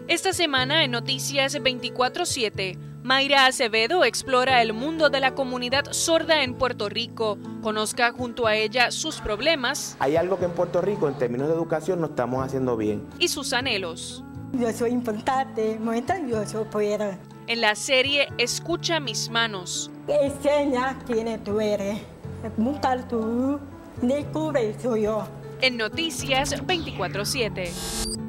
Esta semana en Noticias 24/7, Mayra Acevedo explora el mundo de la comunidad sorda en Puerto Rico. Conozca junto a ella sus problemas. Hay algo que en Puerto Rico, en términos de educación, no estamos haciendo bien. Y sus anhelos. Yo soy importante, muy orgulloso puedo. En la serie Escucha mis manos. Enseña quién tú eres. Buscar tú, descubre soy yo. En Noticias 24/7.